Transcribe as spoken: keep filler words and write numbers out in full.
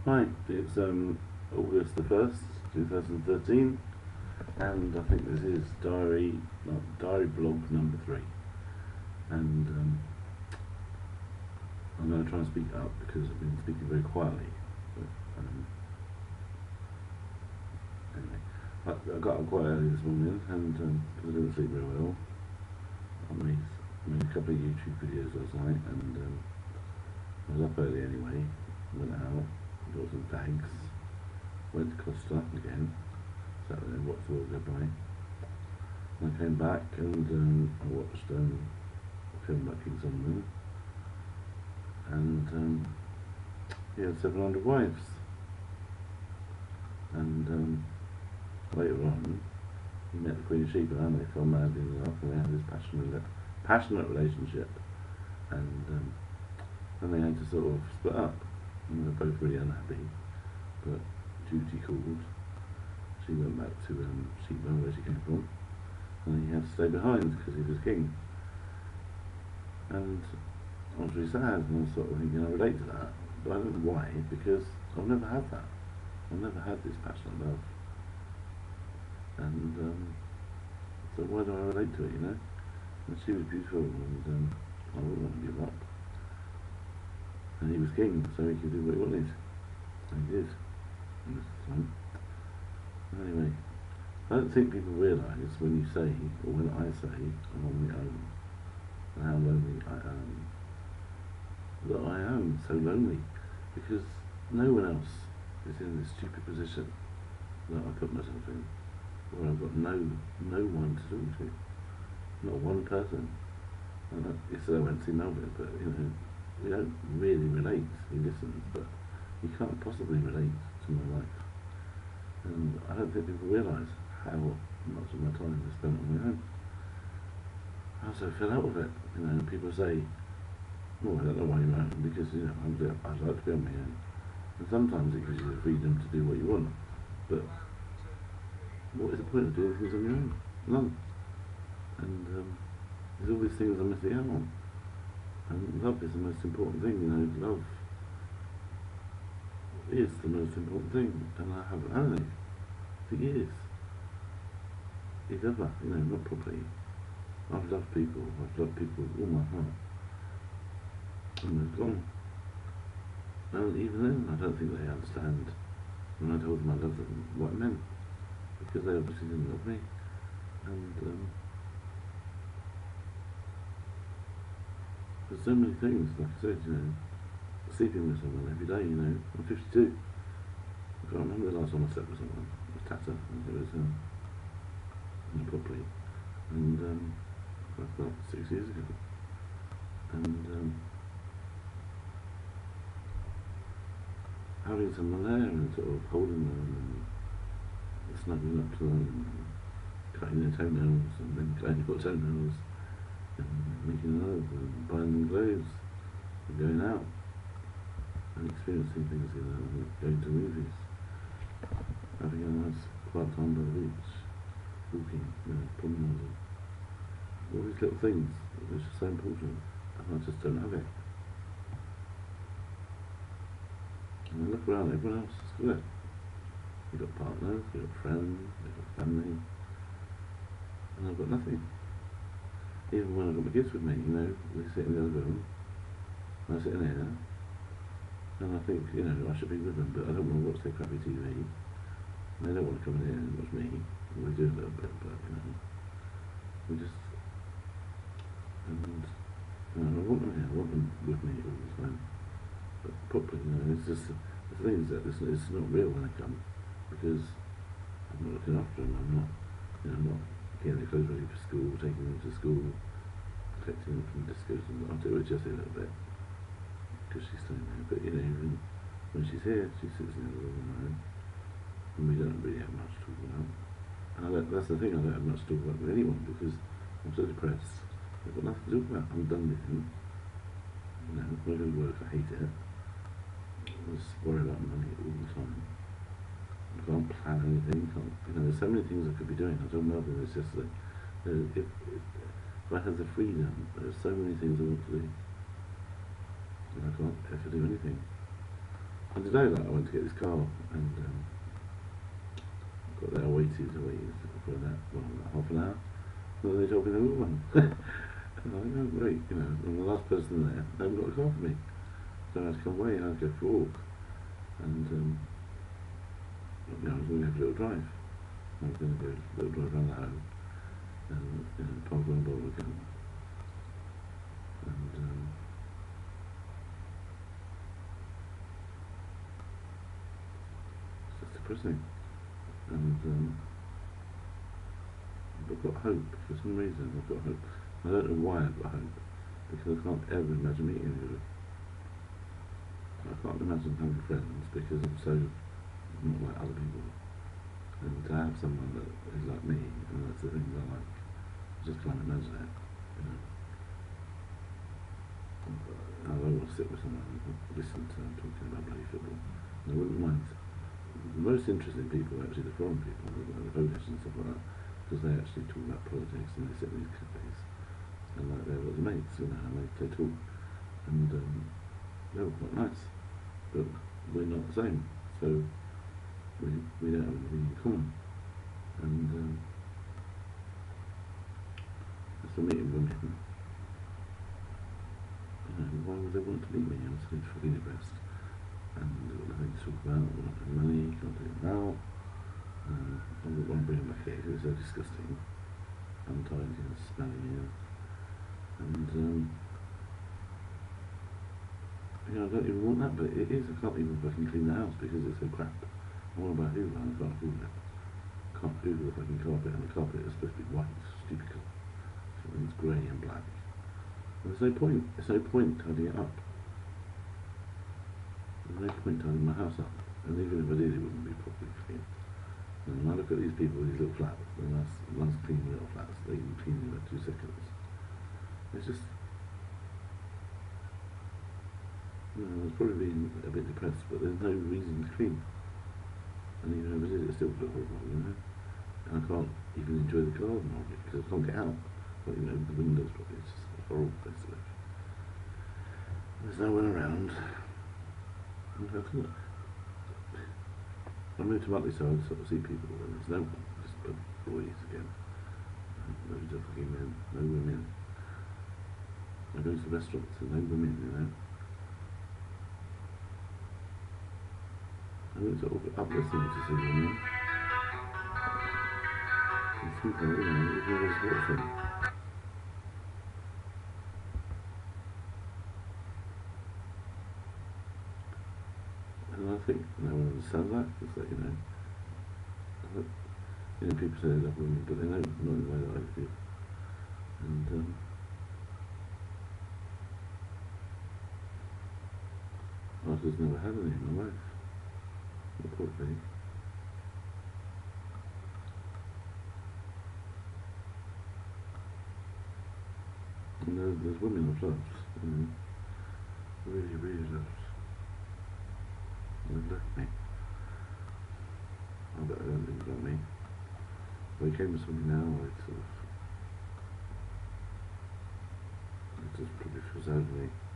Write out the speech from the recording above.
Hi, it's um, August the first, two thousand thirteen, and I think this is diary, not diary blog number three. And um, I'm going to try and speak up because I've been speaking very quietly. But, um, anyway, I, I got up quite early this morning and um, because I didn't sleep very well. I made, made a couple of YouTube videos last night, and um, I was up early anyway. Went out, got some bags, went to Costa again, sat there and watched the world go by. And I came back and um, I watched um, a film about King Solomon, and um, he had seven hundred wives. And um, later on, he met the Queen of Sheba, and they fell madly in love, and they had this passionate, passionate relationship. And um, then they had to sort of split up, and they were both really unhappy. But duty called. She went back to um, Sheba, where she came from, and he had to stay behind because he was king. And I was really sad, and I was sort of thinking I relate to that, but I don't know why, because I've never had that. I've never had this passionate love. And um, so why do I relate to it, you know? And she was beautiful, and um, I wouldn't want to give up. And he was king, so he could do what he wanted. And he did. And this is fun. Anyway, I don't think people realise when you say, or when I say, I'm on my own, and how lonely I am, that I am so lonely, because no one else is in this stupid position that I put myself in, where I've got no no one to talk to, not one person. And I, yesterday I went to see Melvin, but you know, we don't really relate. He listens, but he can't possibly relate to my life. And I don't think people realise how much of my time is spent on my own. I also fell out of it. You know, people say, "Oh, I don't know why you're out," because you know, I'm, I'd like to be on my own. And sometimes it gives you the freedom to do what you want. But what is the point of doing things on your own? None. And um, there's all these things I'm missing out on. And love is the most important thing, you know, love is the most important thing, and I haven't had any for years. If ever, you know, not properly. I've loved people, I've loved people with all my heart. And they've gone. And even then, I don't think they understand when I told them I loved them, what it meant. Because they obviously didn't love me. And um, there's so many things, like I said, you know, sleeping with someone every day, you know. I'm fifty-two. I can't remember the last time I slept with someone. It was Tata, and it was um, properly. And um, that's about six years ago. And um, having someone there and sort of holding them and snuggling up to them and cutting their toenails and then cutting your toenails and making love and buying them clothes and going out and experiencing things, you know, and going to movies, having a nice quiet time by the beach, walking, you know, promenading, all these little things which are so important, and I just don't have it. And I look around, everyone else has got it. They've got partners, they've got friends, they've got family, and I've got nothing. Even when I've got my kids with me, you know, we sit in the other room, and I sit in here, and I think, you know, I should be with them, but I don't want to watch their crappy T V. And they don't want to come in here and watch me. We do a little bit, but, you know, we just, and, you know, I want them here, I want them with me all the time. But properly, you know, it's just, the thing is that it's, it's not real when they come, because I'm not looking after them, I'm not, you know, I'm not getting their clothes ready for school, taking them to school, collecting them from discos, and I'll do it just a little bit, because she's staying there. But, you know, even when she's here, she sits in the other room on her own, and we don't really have much to talk about. And I don't, that's the thing, I don't have much to talk about with anyone, because I'm so depressed. I've got nothing to talk about. I'm done with him. You know, when I go to work, I hate it. I just worry about money all the time. I can't plan anything. Can't, you know, there's so many things I could be doing. I told Melvin this yesterday. You know, if, if, if I had the freedom, there's so many things I want to do, and I can't ever do anything. And today, like, I went to get this car, and um, got there, I waited, I waited for that, well, about half an hour, and then they told me there was one. And I went, oh, great, you know, and the last person there, they haven't got a car for me. So I had to come away, I had to go for a walk, and um, you know, I was going to go for a little drive. I was going to go a little drive around the home, and you know, park around the bottle again. And um, it's just depressing. And um, I've got hope, for some reason I've got hope. I don't know why I've got hope, because I can't ever imagine meeting anybody. I can't imagine having friends because I'm so not like other people. And to have someone that is like me, and that's the things I like, I just can't imagine it, you know. I don't want to sit with someone and listen to them talking about bloody football. And I wouldn't mind. The most interesting people are actually the foreign people, like the Polish and stuff like that, because they actually talk about politics and they sit in these cafes and like they're lots of mates, you know, and they, they talk, and um, they're all quite nice, but we're not the same, so we we don't have anything in common, and um, as for meeting women, you know, why would they want to meet me? I'm so fucking depressed, and I've got nothing to talk about, I've got no money, can't do it now. Um, I wouldn't want to bring my kid, it was so disgusting, untidy and smelly, yeah. And um, you know, I don't even want that, but it is. I can't even fucking clean the house because it's so crap. I want to buy a Hoover and I can't Hoover it. I can't Hoover the fucking carpet, and the carpet is supposed to be white, stupid colour. It's grey and black. And there's no point. There's no point tidying it up. There's no point tidying my house up. And even if I did, it wouldn't be properly clean. And when I look at these people, these little flats, the nice, nice clean little flats, they can clean in about two seconds. It's just, you know, I was probably being a bit depressed, but there's no reason to clean. And even if I did, it still would look horrible, you know. And I can't even enjoy the garden of it because I can't get out. But you know, the windows probably, it's just a horrible place to live. There's no one around. And I couldn't. I moved to Muttley, so I sort of see people, and there's no one, just boys again. Loads of fucking men, no women. I go to the restaurants and no women, you know. I went to uplifting to see women. These people, you know, you've never watched them. And I think no one understands that, because that, you know, you know, people say they love women, but they don't, not in the way that I feel. And um, I've just never had any in my life. The poor thing. And there's, there's women I've loved, you know, really, really loved. And they've left me. I bet I don't think about me. If I came with somebody now, I'd sort of, I'd just probably feel sad for me.